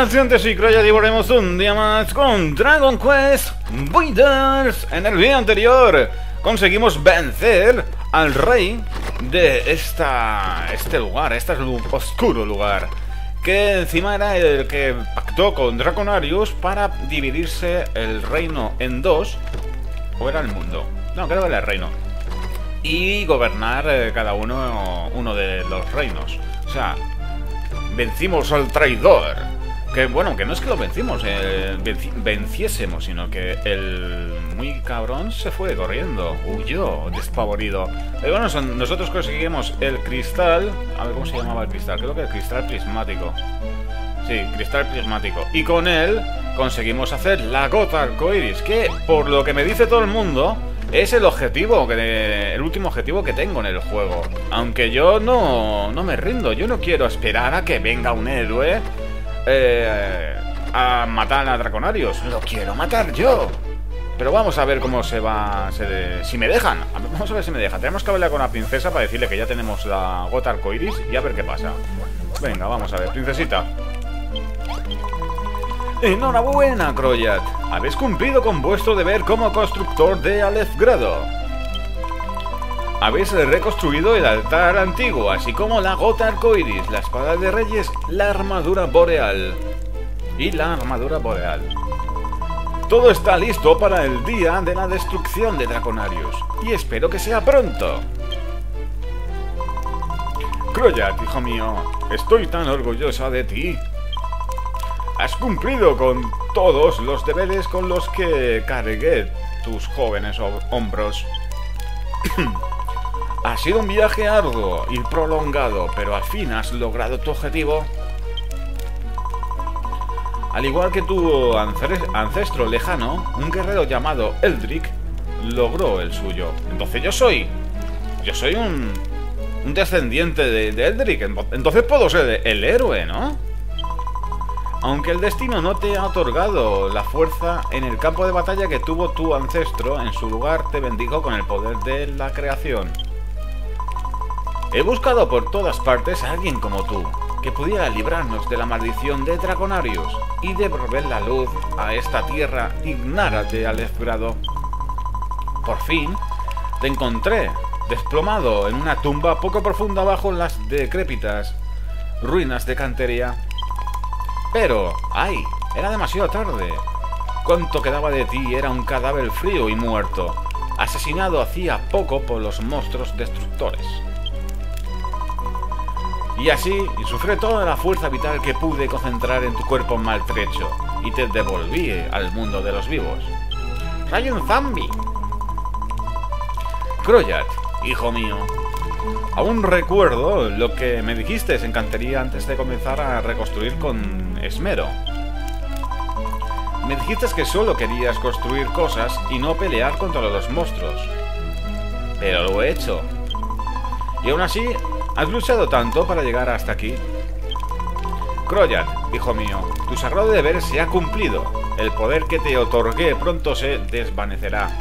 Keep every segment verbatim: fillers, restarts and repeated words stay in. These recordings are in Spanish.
Estudiantes y Croya, y volvemos un día más con Dragon Quest Builders. En el video anterior conseguimos vencer al rey de esta, este lugar, este oscuro lugar, que encima era el que pactó con Draconarius para dividirse el reino en dos. ¿O era el mundo? No, creo que era el reino. Y gobernar eh, cada uno uno de los reinos. O sea, vencimos al traidor. Que bueno, que no es que lo vencimos, eh, venci venciésemos, sino que el muy cabrón se fue corriendo, huyó, despavorido. Pero bueno, son, nosotros conseguimos el cristal. A ver cómo se llamaba el cristal, creo que el cristal prismático. Sí, cristal prismático. Y con él conseguimos hacer la gota arcoiris, que por lo que me dice todo el mundo es el objetivo, que, el último objetivo que tengo en el juego. Aunque yo no, no me rindo, yo no quiero esperar a que venga un héroe Eh, a matar a Draconarius. Lo quiero matar yo. Pero vamos a ver cómo se va se de, si me dejan. Vamos a ver si me dejan. Tenemos que hablar con la princesa para decirle que ya tenemos la gota arcoiris y a ver qué pasa. Venga, vamos a ver, princesita. Enhorabuena, Kroyat. Habéis cumplido con vuestro deber como constructor de Alefgrado. Habéis reconstruido el altar antiguo, así como la gota arcoiris, la espada de reyes, la armadura boreal. Y la armadura boreal. Todo está listo para el día de la destrucción de Draconarius. Y espero que sea pronto. Kroyat, hijo mío, estoy tan orgullosa de ti. Has cumplido con todos los deberes con los que cargué tus jóvenes hombros. Ha sido un viaje arduo y prolongado, pero al fin has logrado tu objetivo. Al igual que tu ancestro lejano, un guerrero llamado Eldrick logró el suyo. Entonces yo soy... Yo soy un... Un descendiente de, de Eldrick. Entonces puedo ser el héroe, ¿no? Aunque el destino no te ha otorgado la fuerza en el campo de batalla que tuvo tu ancestro, en su lugar te bendijo con el poder de la creación. He buscado por todas partes a alguien como tú, que pudiera librarnos de la maldición de Draconarius y devolver la luz a esta tierra ignara de Alefgrado. Por fin, te encontré, desplomado en una tumba poco profunda bajo las decrépitas ruinas de Canteria. Pero, ¡ay! Era demasiado tarde. Cuanto quedaba de ti era un cadáver frío y muerto, asesinado hacía poco por los monstruos destructores. Y así, sufrí toda la fuerza vital que pude concentrar en tu cuerpo maltrecho, y te devolví al mundo de los vivos. ¡Soy un zombie! Kroyat, hijo mío, aún recuerdo lo que me dijiste en Cantería antes de comenzar a reconstruir con esmero. Me dijiste que solo querías construir cosas y no pelear contra los monstruos. Pero lo he hecho. Y aún así, has luchado tanto para llegar hasta aquí. Kroyat, hijo mío, tu sagrado deber se ha cumplido. El poder que te otorgué pronto se desvanecerá.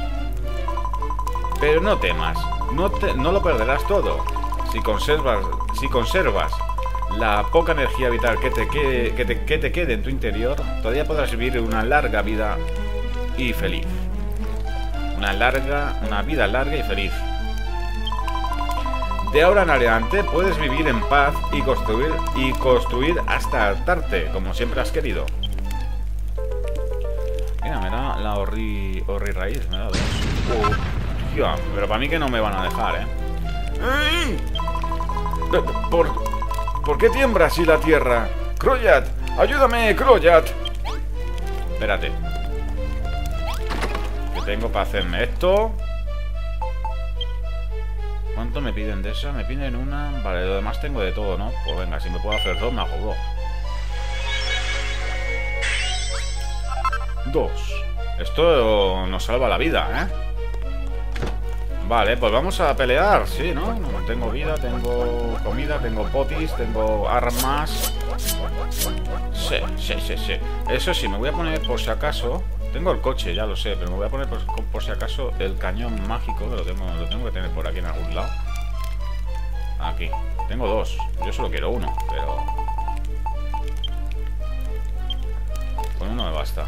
Pero no temas, no, te, no lo perderás todo. Si conservas, si conservas la poca energía vital que te, que, que, te, que te quede en tu interior, todavía podrás vivir una larga vida y feliz. Una larga, una vida larga y feliz. De ahora en adelante puedes vivir en paz y construir y construir hasta hartarte, como siempre has querido. Mira, me da la horri, horri raíz, me da dos. Uh, tío, pero para mí que no me van a dejar, ¿eh? ¿Por, ¿por qué tiembla así la tierra? Kroyat, ayúdame, Kroyat. Espérate. ¿Qué tengo para hacerme esto? ¿Cuánto me piden de esa? Me piden una... Vale, lo demás tengo de todo, ¿no? Pues venga, si me puedo hacer dos, me hago dos. Dos. Esto nos salva la vida, ¿eh? Vale, pues vamos a pelear, sí, ¿no? Tengo vida, tengo comida, tengo potis, tengo armas. Sí, sí, sí, sí. Eso sí, me voy a poner por si acaso... Tengo el coche, ya lo sé, pero me voy a poner por, por si acaso el cañón mágico, que lo tengo, lo tengo que tener por aquí en algún lado. Aquí. Tengo dos. Yo solo quiero uno, pero... Con uno me basta.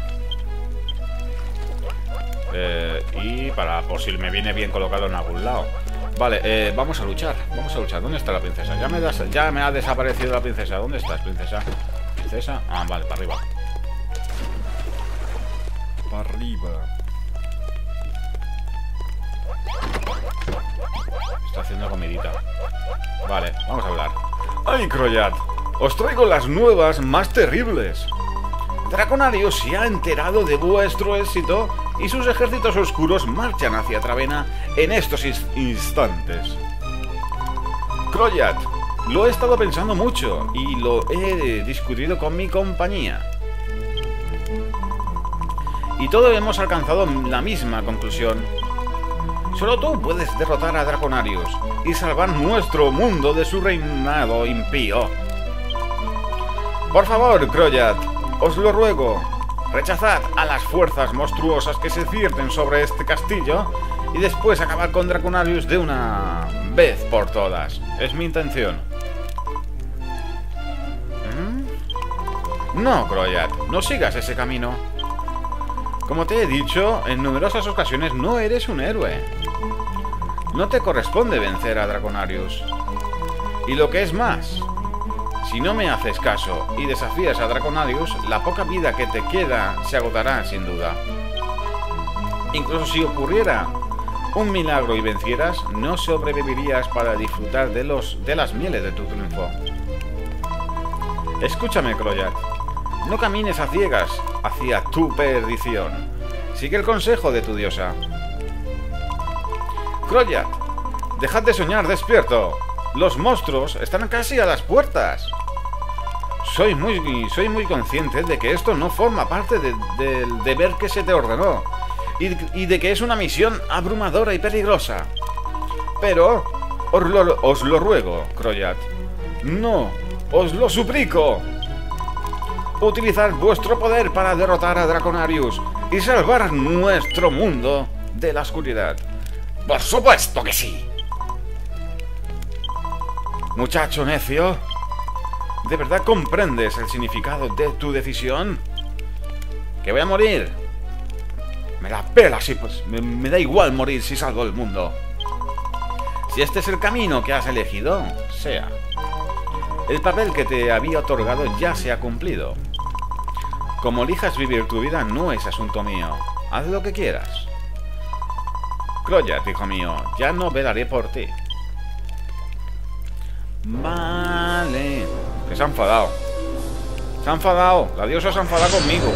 Eh, y para, por si me viene bien colocarlo en algún lado. Vale, eh, vamos a luchar. Vamos a luchar. ¿Dónde está la princesa? Ya me, das, ya me ha desaparecido la princesa. ¿Dónde estás, princesa? ¿Princesa? Ah, vale, para arriba. Para arriba. Está haciendo comidita. Vale, vamos a hablar. ¡Ay, Kroyat! Os traigo las nuevas más terribles. Draconario se ha enterado de vuestro éxito y sus ejércitos oscuros marchan hacia Travena en estos instantes. Kroyat, lo he estado pensando mucho y lo he discutido con mi compañía. Y todos hemos alcanzado la misma conclusión. Solo tú puedes derrotar a Draconarius y salvar nuestro mundo de su reinado impío. Por favor, Kroyat, os lo ruego, rechazad a las fuerzas monstruosas que se cierten sobre este castillo y después acabar con Draconarius de una vez por todas. Es mi intención. ¿Mm? No, Kroyat, no sigas ese camino. Como te he dicho, en numerosas ocasiones no eres un héroe. No te corresponde vencer a Draconarius. Y lo que es más, si no me haces caso y desafías a Draconarius, la poca vida que te queda se agotará sin duda. Incluso si ocurriera un milagro y vencieras, no sobrevivirías para disfrutar de, los, de las mieles de tu triunfo. Escúchame, Kroyat. No camines a ciegas hacia tu perdición. Sigue el consejo de tu diosa. Kroyat, dejad de soñar despierto. Los monstruos están casi a las puertas. Soy muy, soy muy consciente de que esto no forma parte de, de, del deber que se te ordenó y, y de que es una misión abrumadora y peligrosa. Pero os lo, os lo ruego, Kroyat. No, os lo suplico. Utilizad vuestro poder para derrotar a Draconarius y salvar nuestro mundo de la oscuridad. ¡Por supuesto que sí! Muchacho necio, ¿de verdad comprendes el significado de tu decisión? ¿Que voy a morir? Me la pela, sí, pues me, me da igual morir si salvo el mundo. Si este es el camino que has elegido, sea. El papel que te había otorgado ya se ha cumplido. Como elijas vivir tu vida no es asunto mío. Haz lo que quieras. Kroyat, hijo mío, ya no velaré por ti. Vale. Que se ha enfadado. Se ha enfadado. La diosa se ha enfadado conmigo.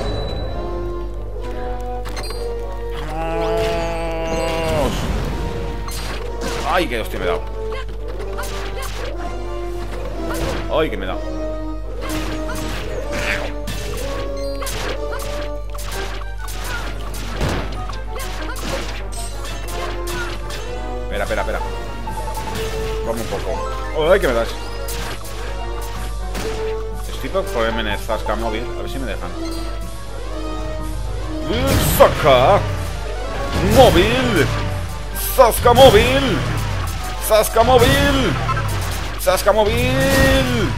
¡Vamos! ¡Ay, qué hostia me he dado! ¡Ay, que me he dado! Espera, espera, espera. Vamos un poco. ¡Ay, que me das! Estoy por ponerme en el Zasca móvil. A ver si me dejan. ¡Zasca! ¡Móvil! ¡Zasca móvil! ¡Zasca móvil! ¡Zasca móvil!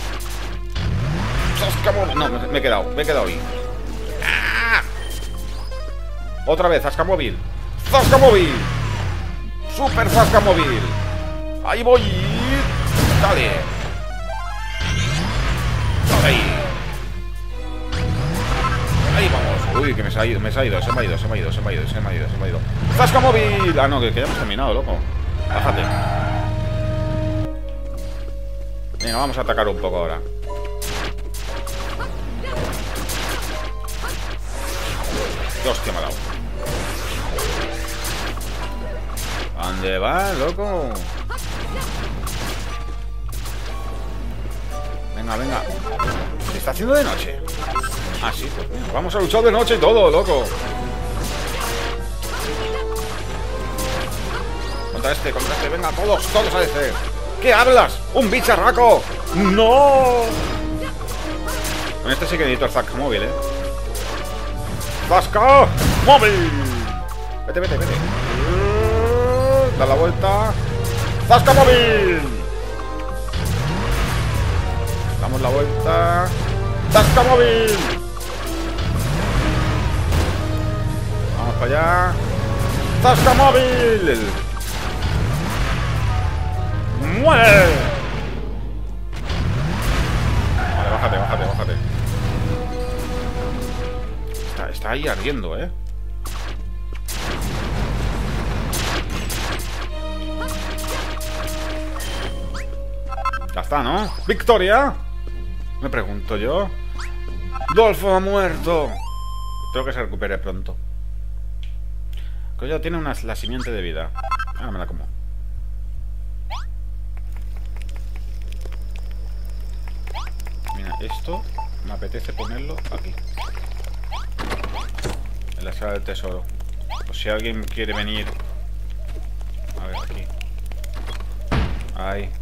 ¡Zasca móvil! No, me he quedado. Me he quedado ahí. ¡Ah! Otra vez, Zasca móvil. ¡Zasca móvil! ¡Super Zasca móvil! ¡Ahí voy! ¡Dale! ¡Dale ahí! ¡Ahí vamos! Uy, que me se ha ido, me se ha ido, se me ha ido, se me ha ido, se me ha ido, se me ha ido, se me ha ido. ¡Zasca móvil! Ah, no, que, que ya hemos terminado, loco. Bájate. Venga, vamos a atacar un poco ahora. ¡Qué hostia me ha dado! ¿Dónde va, loco? Venga, venga. ¿Se está haciendo de noche? Ah, sí, pues venga, vamos a luchar de noche y todo, loco. Contra este, contra este, venga, todos, todos a este. ¿Qué hablas? ¡Un bicharraco! ¡No! Con este sí que necesito el Zasca móvil, ¿eh? ¡Zasca móvil! Vete, vete, vete. Da la vuelta. ¡Zasca móvil! Damos la vuelta. ¡Zasca móvil! para allá. ¡Zasca móvil! ¡Muere! Vale, bájate, bájate, bájate. Está, está ahí ardiendo, ¿eh? Ya está, ¿no? ¡Victoria! Me pregunto yo. ¡Dolfo ha muerto! Creo que se recupere pronto. Creo que ya tiene una, la simiente de vida. Ahora me la como. Mira, esto me apetece ponerlo aquí. En la sala del tesoro. Pues si alguien quiere venir. A ver, aquí. Ahí.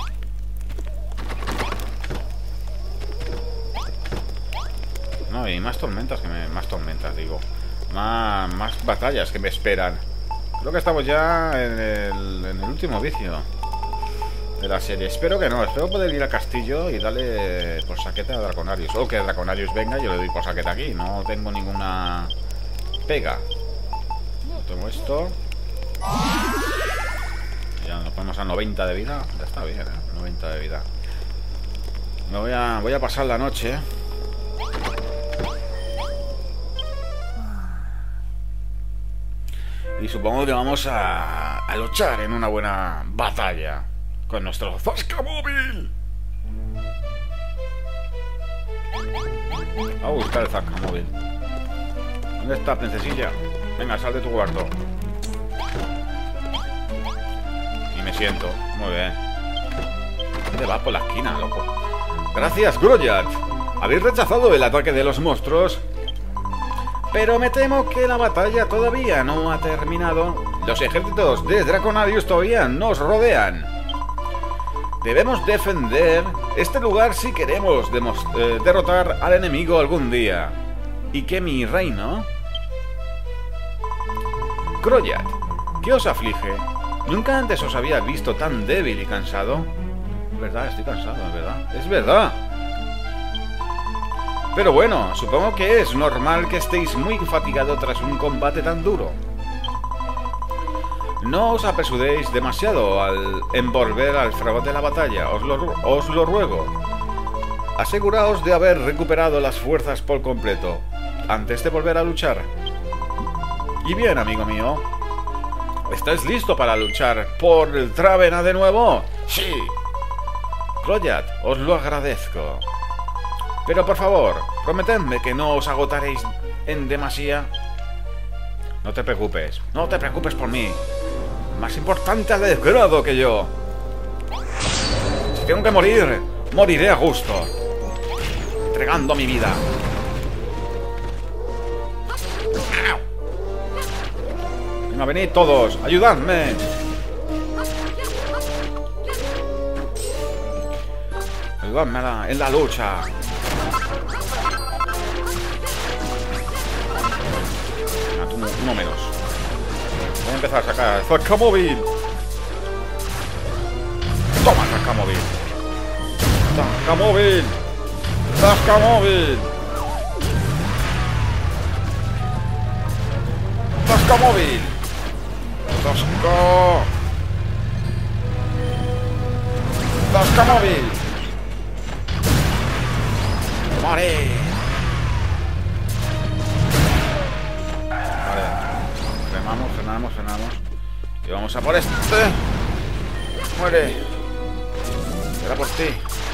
No, y más tormentas que me... Más tormentas, digo. Más, más batallas que me esperan. Creo que estamos ya en el, en el último vicio de la serie. Espero que no. Espero poder ir al castillo y darle por saquete a Draconarius. O que Draconarius venga y yo le doy por saquete aquí. No tengo ninguna pega. Tomo esto. Ya nos ponemos a noventa de vida. Ya está bien, ¿eh? noventa de vida. Me voy a, voy a pasar la noche. Y supongo que vamos a, a luchar en una buena batalla con nuestro Zasca móvil. Vamos a buscar el Zasca móvil. ¿Dónde está, princesilla? Venga, sal de tu cuarto. Y me siento. Muy bien. ¿Dónde va? Por la esquina, loco. Gracias, Groyat. Habéis rechazado el ataque de los monstruos. Pero me temo que la batalla todavía no ha terminado. Los ejércitos de Draconarius todavía nos rodean. Debemos defender este lugar si queremos eh, derrotar al enemigo algún día. Y que mi reino... Groyat, ¿qué os aflige? Nunca antes os había visto tan débil y cansado. Es verdad, estoy cansado, es verdad. Es verdad. Pero bueno, supongo que es normal que estéis muy fatigado tras un combate tan duro. No os apresuréis demasiado al envolver al fragor de la batalla, os lo, os lo ruego. Aseguraos de haber recuperado las fuerzas por completo, antes de volver a luchar. Y bien, amigo mío, ¿estáis listo para luchar por el Travena de nuevo? ¡Sí! Groyat, os lo agradezco. Pero por favor, prometedme que no os agotaréis en demasía. No te preocupes, no te preocupes por mí. Más importante al desgrado que yo. Si tengo que morir, moriré a gusto. Entregando mi vida. Venga, venid todos, ayudadme. Ayudadme en la lucha. Uno menos. Voy a empezar a sacar Zasca móvil. Toma, Zasca móvil. Zasca móvil. Zasca móvil. Zasca móvil. Zasca. Zasca móvil. ¡Vale! Frenamos, frenamos, frenamos. Y vamos a por este. Muere. Era por ti.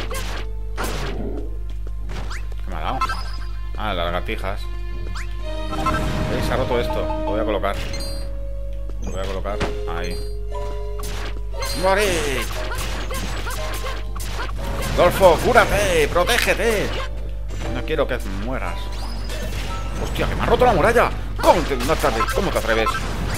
¿Qué me ha dado? Ah, las lagartijas. ¿Veis? Se ha roto esto. Lo voy a colocar. Lo voy a colocar. Ahí. ¡Morir! Dolfo, cúrate, protégete. No quiero que mueras. Hostia, que me ha roto la muralla. ¿Cómo te, no te, ¿Cómo te atreves?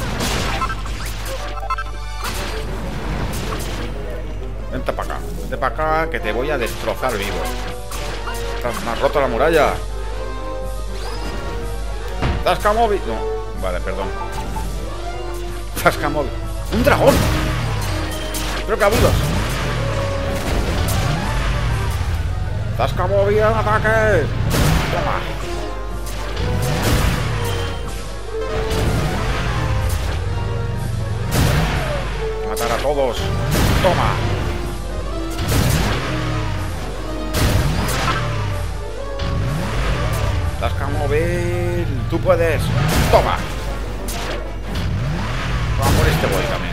Vente para acá. Vente para acá que te voy a destrozar vivo. Me has roto la muralla. Zasca móvil. No, vale, perdón. Zasca móvil. ¡Un dragón! Creo que ha habido. Zasca móvil al ataque. Toma. Matar a todos. Toma. Tascamóvil. Tú puedes. Toma. Vamos por este boy también.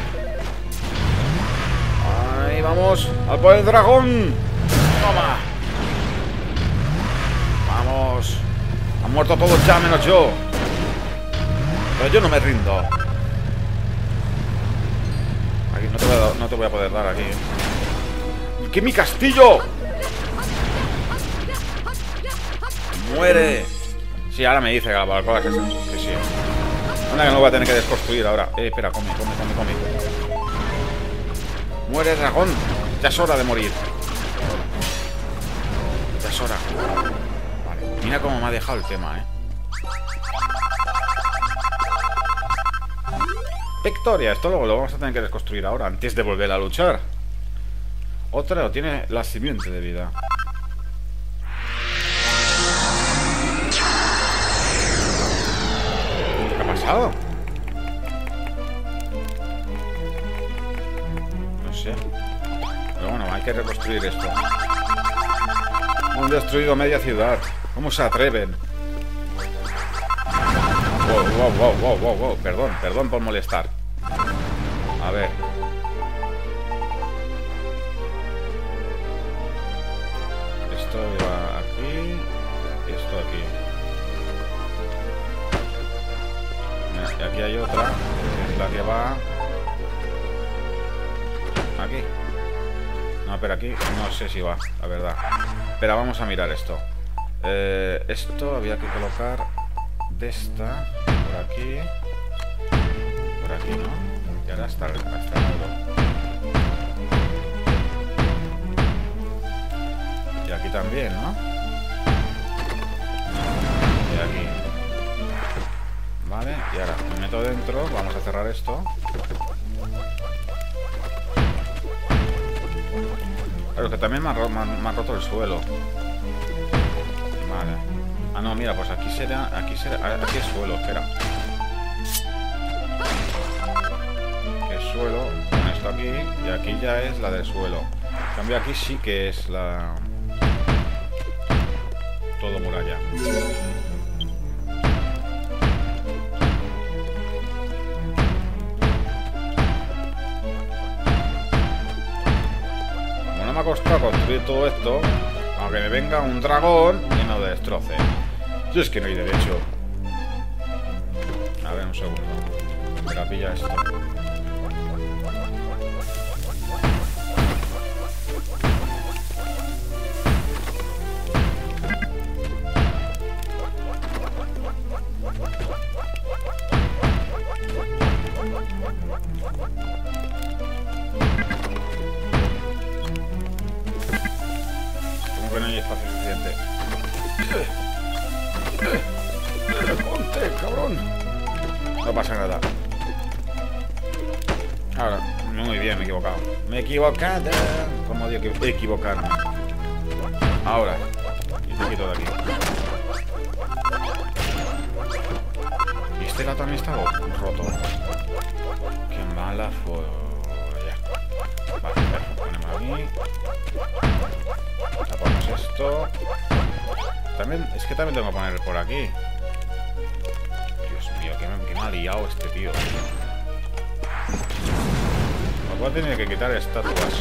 Ahí vamos. Al por el dragón. Toma. Vamos. Han muerto todos ya, menos yo. Pero yo no me rindo. Aquí no te voy a, dar, no te voy a poder dar aquí. ¡Que mi castillo! ¡Muere! Sí, ahora me dice que la balcola que, que sí. Anda que no lo voy a tener que desconstruir ahora. Eh, espera, come, come, come, come. ¡Muere, dragón! Ya es hora de morir. Ya es hora. Vale, mira cómo me ha dejado el tema, eh. Victoria, esto luego lo vamos a tener que desconstruir ahora, antes de volver a luchar. Otra tiene la simiente de vida. ¿Qué ha pasado? No sé. Pero bueno, hay que reconstruir esto. Han destruido media ciudad. ¿Cómo se atreven? Wow, wow, wow, wow, wow, wow. Perdón, perdón por molestar. A ver. Esto va aquí. Y esto aquí. Mira, y aquí hay otra. Que es la que va aquí. No, pero aquí no sé si va, la verdad. Pero vamos a mirar esto. Eh, esto había que colocar de esta por aquí. Por aquí, ¿no? Y ahora está, está el muro. Y aquí también, ¿no? Y aquí. Vale, y ahora me meto dentro. Vamos a cerrar esto. Claro, que también me ha, me ha, me ha roto el suelo. Vale. Ah, no, mira, pues aquí será... Aquí será... Aquí es suelo, espera. Que es suelo. Con esto aquí. Y aquí ya es la del suelo. En cambio aquí sí que es la... Todo muralla. Como no me ha costado construir todo esto, aunque me venga un dragón y no lo destroce. Yo es que no hay derecho. A ver, un segundo. Espera, pilla esto. Como que no hay espacio suficiente. ¡Ponte, cabrón! No pasa nada. Ahora, muy bien, me he equivocado. Me he equivocado. ¿Cómo digo que equivocarme? Ahora. Y te quito de aquí. Y este lado también está roto. Qué mala fue. Vale, ponemos aquí. Tapamos esto. También, es que también tengo que poner por aquí. Dios mío, que me, que me ha liado este tío. Me voy a tener que quitar estatuas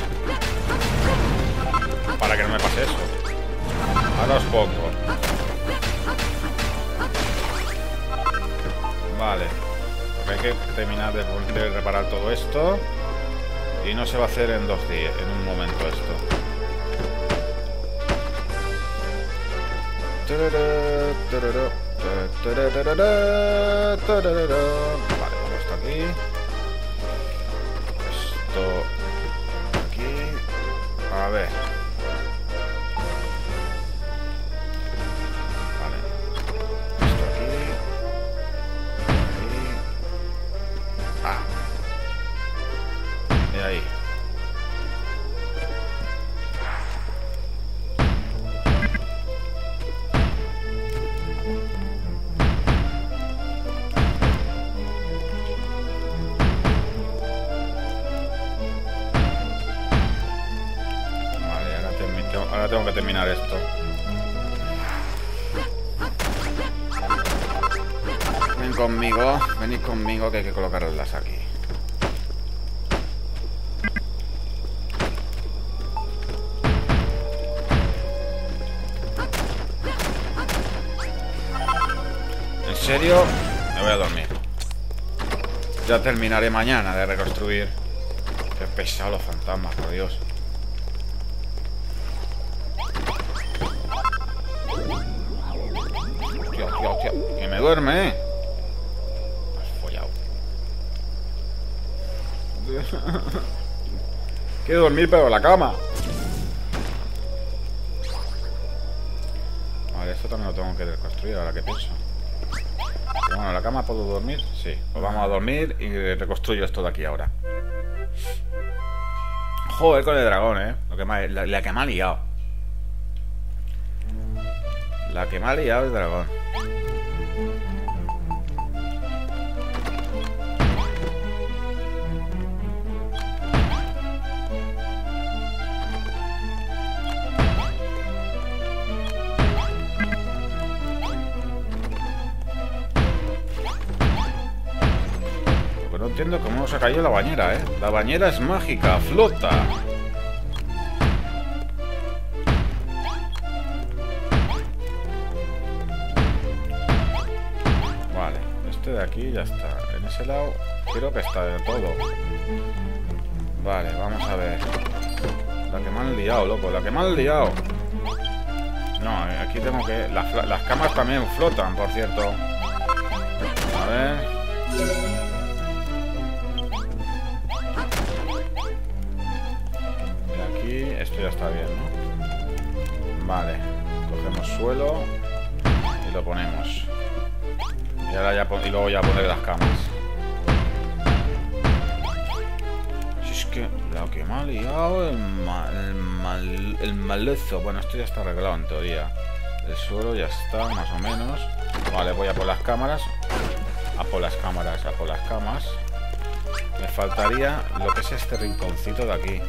para que no me pase eso. Ahora os pongo. Vale. Hay que terminar de, de reparar todo esto. Y no se va a hacer en dos días, en un momento esto. Vale, pongo esto aquí. Esto aquí. A ver. Vale. Esto aquí. Aquí. Ah. Y ahí. que terminar esto. Ven conmigo, venid conmigo que hay que colocarlas aquí. ¿En serio? Me voy a dormir. Ya terminaré mañana de reconstruir. Qué pesado los fantasmas, por Dios. Hostia, hostia, hostia. Que me duerme, ¿eh? Has follado. Quiero dormir, pero en la cama. Vale, esto también lo tengo que reconstruir, ahora que pienso. Pero bueno, ¿en la cama puedo dormir? Sí. Pues vamos a dormir y reconstruyo esto de aquí ahora. Joder con el dragón, ¿eh? Lo que me, la, la que me ha liado. La que me ha liado el dragón. No entiendo cómo se ha caído la bañera, ¿eh? La bañera es mágica, flota. Vale, este de aquí ya está. En ese lado creo que está de todo. Vale, vamos a ver. La que me han liado, loco, la que me han liado. No, aquí tengo que... Las, las camas también flotan, por cierto. A ver... Esto ya está bien, ¿no? Vale. Cogemos suelo y lo ponemos. Y ahora ya y luego ya poner las camas. Si es que lo que me ha liado el, mal, el, mal, el malezo. Bueno, esto ya está arreglado en teoría. El suelo ya está, más o menos. Vale, voy a por las cámaras. A por las cámaras, a por las camas. Me faltaría lo que es este rinconcito de aquí.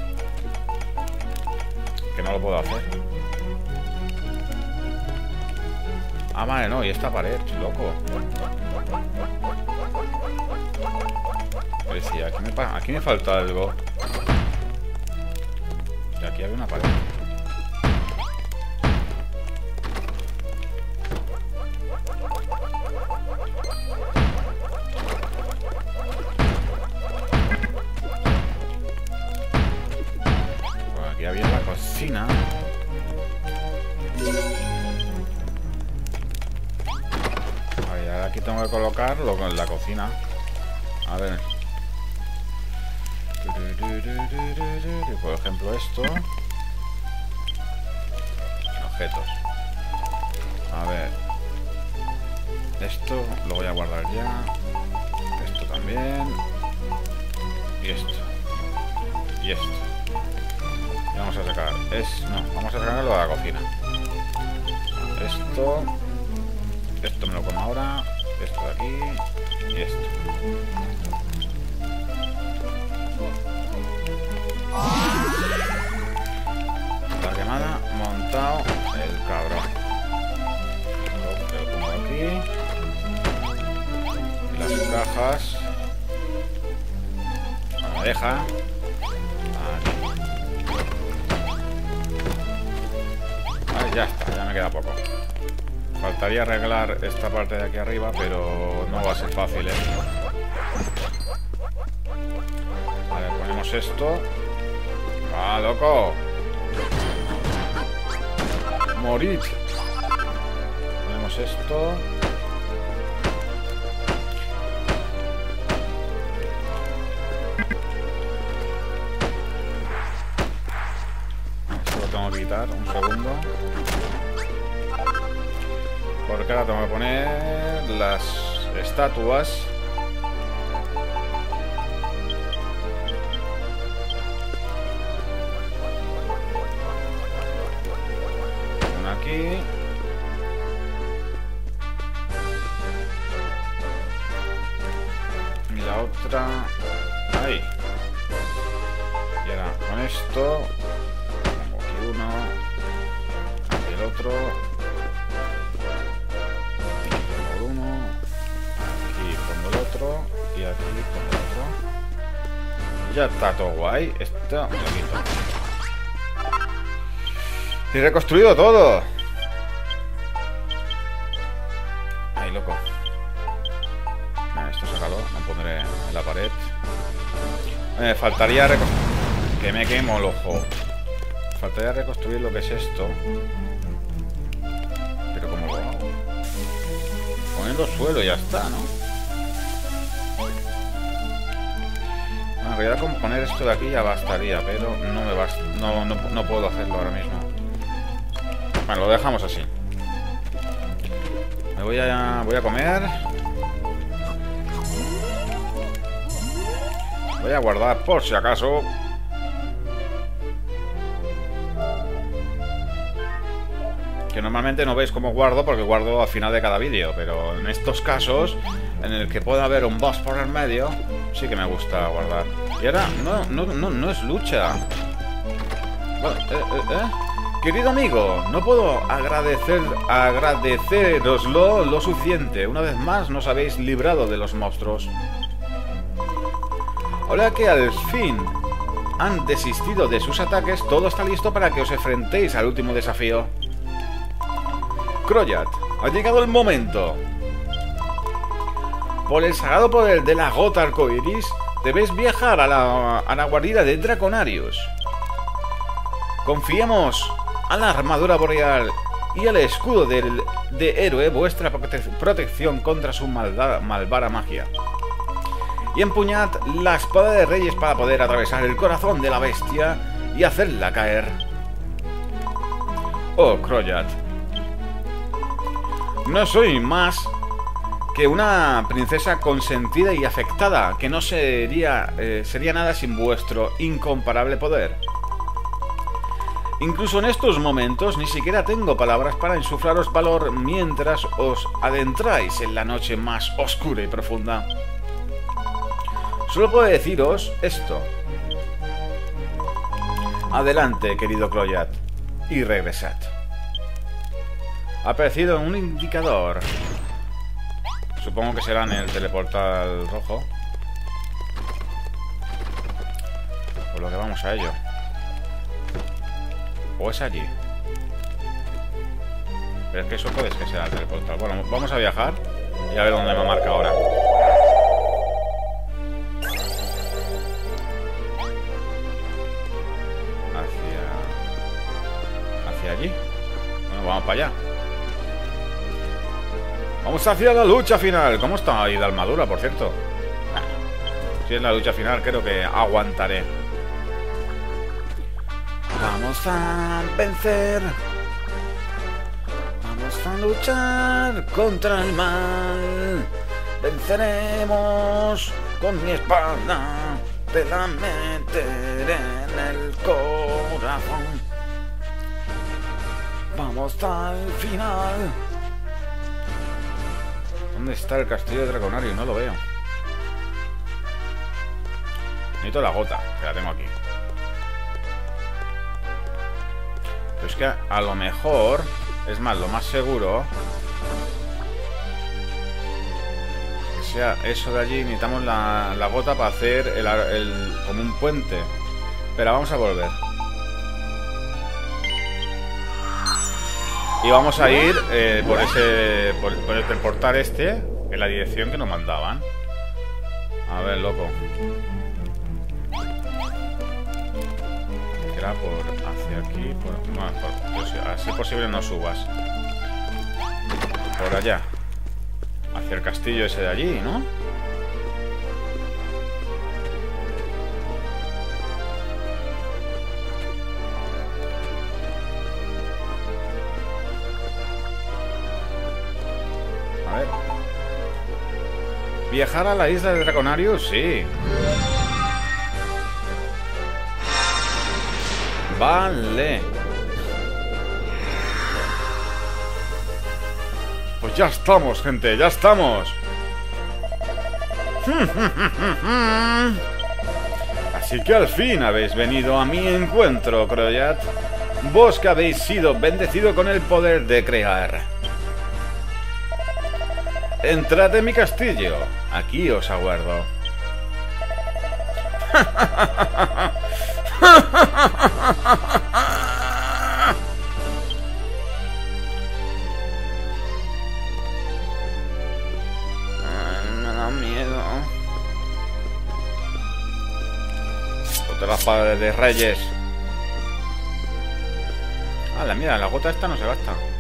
Que no lo puedo hacer. Ah, vale, no, y esta pared, loco. Pues sí, aquí me, aquí me falta algo. Y aquí había una pared. Aquí había la cocina. Vale, ahora aquí tengo que colocarlo con la cocina. A ver. Por ejemplo, esto. Objetos. A ver. Esto lo voy a guardar ya. Esto también. Y esto. Y esto. Y vamos a sacar. Es. No, vamos a sacar lo de la cocina. Esto. Esto me lo como ahora. Esto de aquí. Y esto. La quemada, montado el cabrón. Lo pongo aquí. Y las cajas. La madeja. Aquí. Vale, ya está, ya me queda poco. Faltaría arreglar esta parte de aquí arriba, pero no va a ser fácil, ¿eh? Vale, ponemos esto. ¡Ah, loco! ¡Morid! Ponemos esto. Esto lo tengo que quitar, un segundo. Porque ahora tengo que poner las estatuas. Una aquí. Y la otra ahí. Y ahora con esto pongo aquí uno. otro. Por uno. Aquí pongo el otro. Y aquí pongo el otro. Ya está todo guay. Esto lo quito. Y reconstruido todo. Ay, loco. Vale, esto sácalo. Lo pondré en la pared. Me faltaría reconstruir. Que me quemo el ojo. Faltaría reconstruir lo que es esto. Pero ¿cómo lo hago? Poniendo suelo y ya está, ¿no? Bueno, en realidad con poner esto de aquí ya bastaría, pero no me basta. No, no, no puedo hacerlo ahora mismo. Bueno, lo dejamos así. Me voy a, voy a comer. Voy a guardar por si acaso. Que normalmente no veis cómo guardo, porque guardo al final de cada vídeo. Pero en estos casos, en el que pueda haber un boss por el medio, sí que me gusta guardar. Y ahora, no, no, no, no es lucha. Bueno, eh, eh, eh. Querido amigo, no puedo agradecer, agradeceroslo lo suficiente. Una vez más nos habéis librado de los monstruos. Ahora que al fin han desistido de sus ataques, todo está listo para que os enfrentéis al último desafío. Kroyat, ha llegado el momento. Por el sagrado poder de la gota arcoiris, debéis viajar a la, a la guarida de Draconarius. Confiemos a la armadura boreal y al escudo del, de héroe vuestra prote protección contra su maldad, malvada magia. Y empuñad la espada de reyes para poder atravesar el corazón de la bestia y hacerla caer. Oh, Kroyat. No soy más que una princesa consentida y afectada, que no sería, eh, sería nada sin vuestro incomparable poder. Incluso en estos momentos ni siquiera tengo palabras para insuflaros valor mientras os adentráis en la noche más oscura y profunda. Solo puedo deciros esto. Adelante, querido Kroyat, y regresad. Ha aparecido un indicador. Supongo que será en el teleportal rojo. Por lo que vamos a ello. ¿O es allí? Pero es que eso puede que sea el teleportal. Bueno, vamos a viajar y a ver dónde me marca ahora. Hacia... Hacia allí. Bueno, vamos para allá. Vamos hacia la lucha final. ¿Cómo está ahí de armadura, por cierto? Si es la lucha final, creo que aguantaré. Vamos a vencer. Vamos a luchar contra el mal. Venceremos con mi espada. Te la meteré en el corazón. Vamos al final. ¿Dónde está el castillo de Draconarius? No lo veo. Necesito la gota, que la tengo aquí. Pero es que a, a lo mejor, es más, lo más seguro, que sea eso de allí. Necesitamos la, la gota para hacer el, el, como un puente. Pero vamos a volver. Y vamos a ir eh, por ese por, por el portal este, en la dirección que nos mandaban. A ver, loco. Era por hacia aquí. Por, no, por, pues, así posible no subas. Por allá. Hacia el castillo ese de allí, ¿no? ¿Viajar a la isla de Draconarius? Sí. Vale. Pues ya estamos, gente, ya estamos. Así que al fin habéis venido a mi encuentro, Kroyat. Vos que habéis sido bendecido con el poder de crear. Entrad en mi castillo. Aquí os aguardo. Me da miedo. Otra espada de reyes. Ah, la mira, la gota esta no se gasta.